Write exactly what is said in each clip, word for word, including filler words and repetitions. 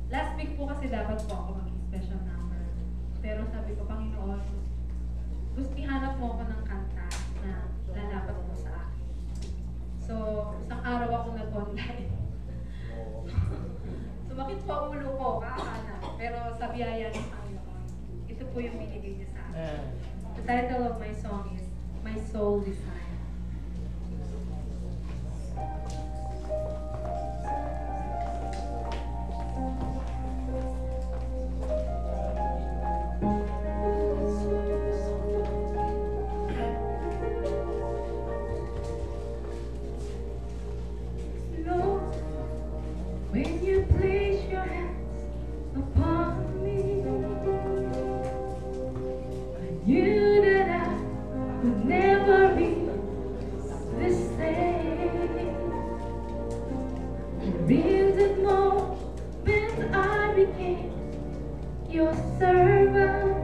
Last week po kasi dapat po ako mag-special number. Pero sabi ko, Panginoon, gusto ihanap mo ako ng kanta na lalapat mo sa akin. So, isang araw ako nag-online. Sumakit po ang ulo ko, kakana. Pero sa biyaya ng Panginoon, ito po yung binigay niya sa akin. The title of my song is My Soul Desire. When you place your hands upon me, I knew that I would never be the same. In that moment I became your servant,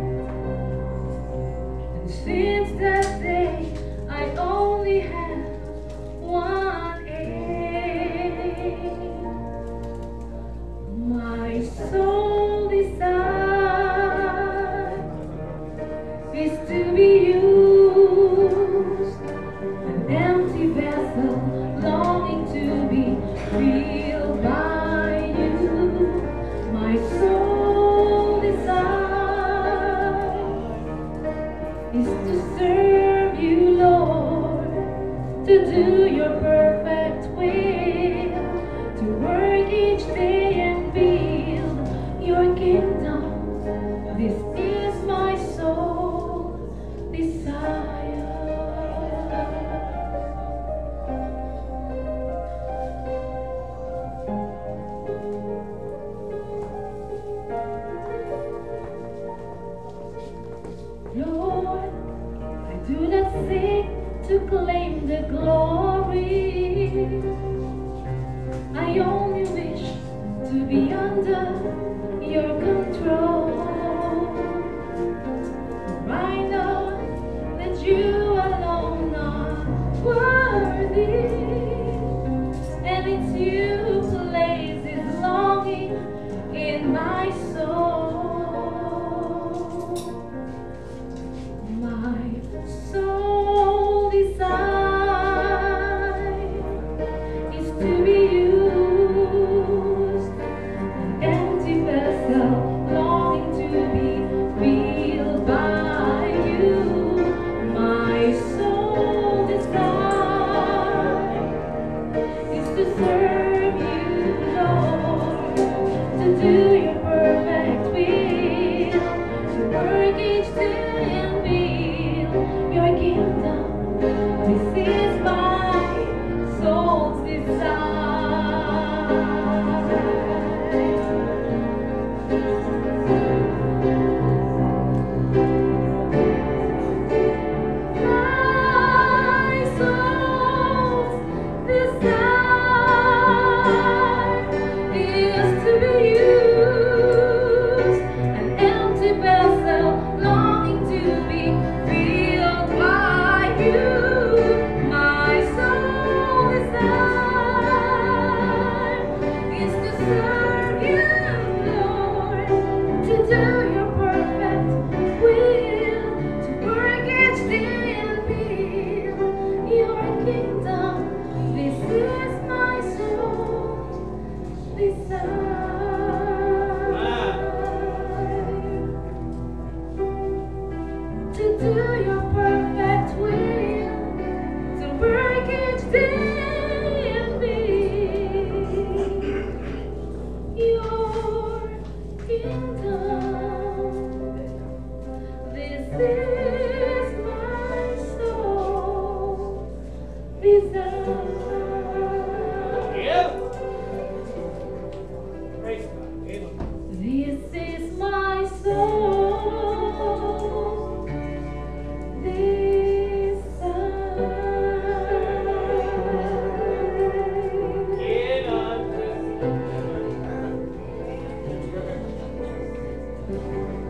and since that day I only have one aim. My soul desire is to be used, an empty vessel longing to be filled by you. My soul desire is to serve you, Lord, to do your perfect will, to work each day and build your kingdom. This is my soul desire. Lord, I do not seek to claim the glory. I only wish to be under your control. For I know that you alone are worthy, and it's you who places longing in my soul. My soul desire is to be used, an empty vessel longing to be filled by you. My soul desire is to serve you, Lord, to do your perfect will, to work each day and build your kingdom. This is my soul's desire. My soul's desire is to be used, an empty vessel longing to be filled by you. My soul desire is to serve